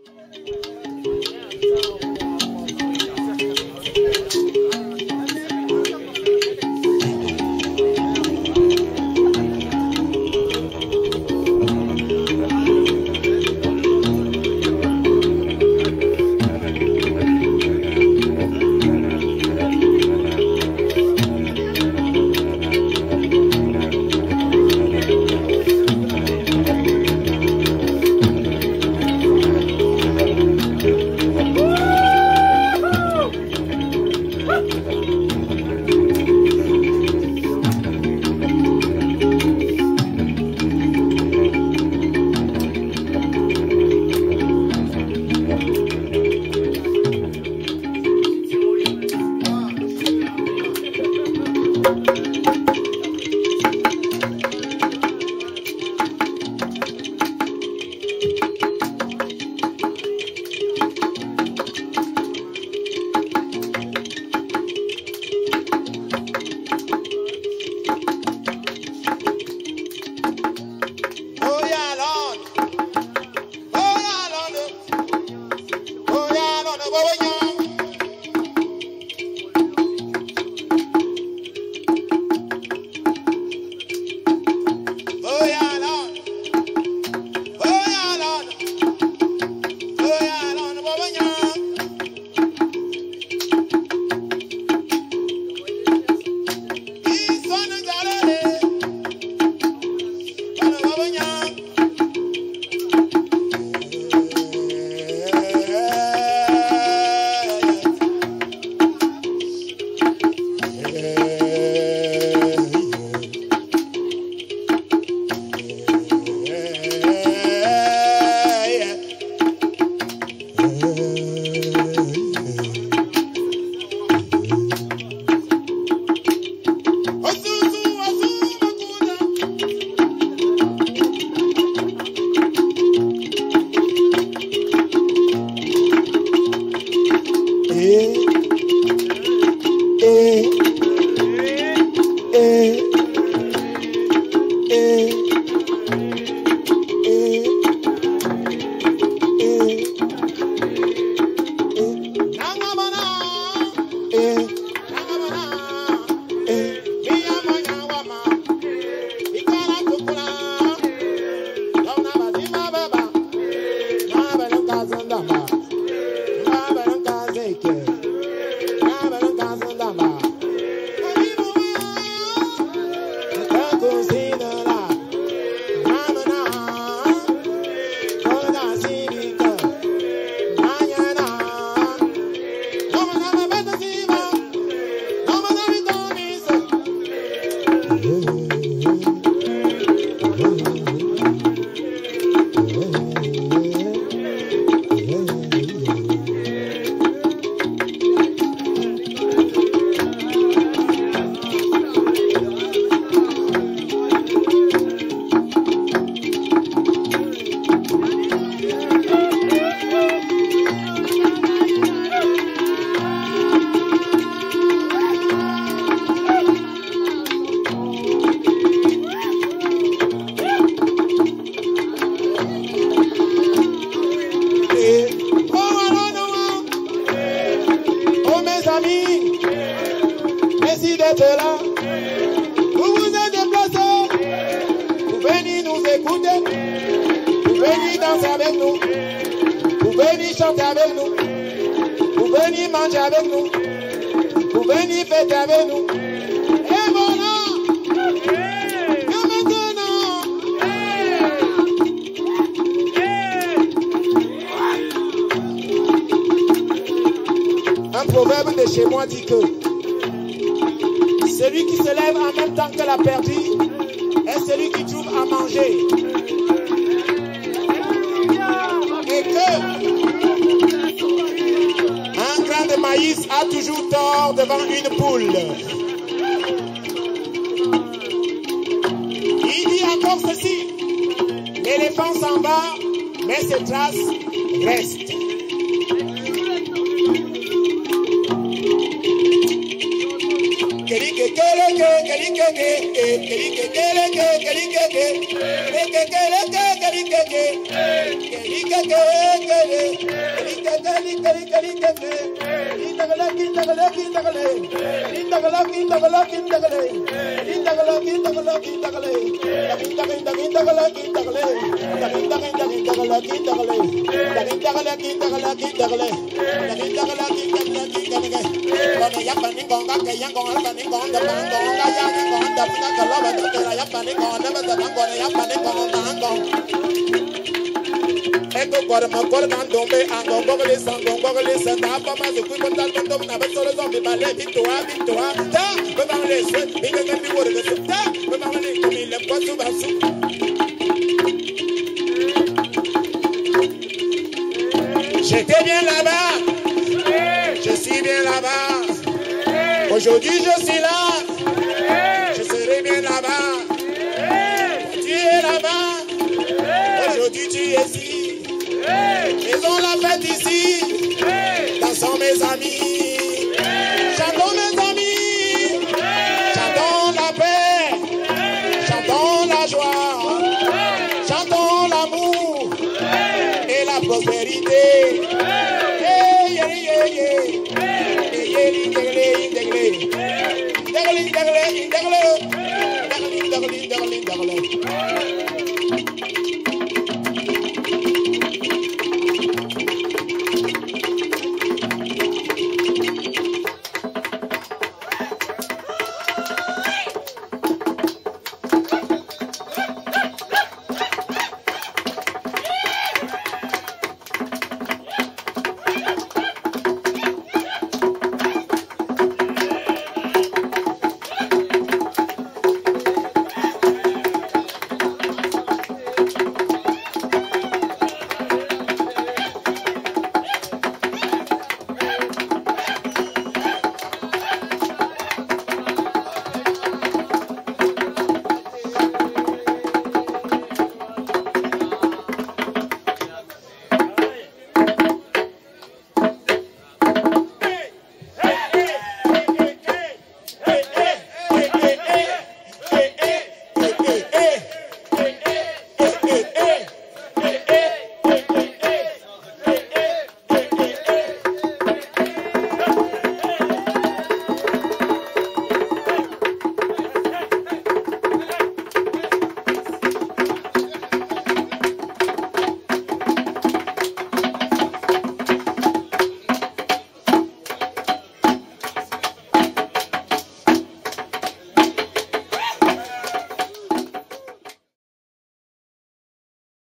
Un proverbe de chez moi dit que celui qui se lève en même temps que la perdue est celui qui trouve à manger. Et que un grain de maïs a toujours tort devant une poule. Il dit encore ceci: l'éléphant s'en va, mais ses traces restent. J'étais bien là-bas, je suis bien là-bas. Aujourd'hui je suis là, je serai bien là-bas. Tu es là-bas, aujourd'hui tu es ici. Faisons la fête ici, dansons mes amis, chantons mes amis, chantons la paix, chantons la joie, chantons l'amour et la prospérité.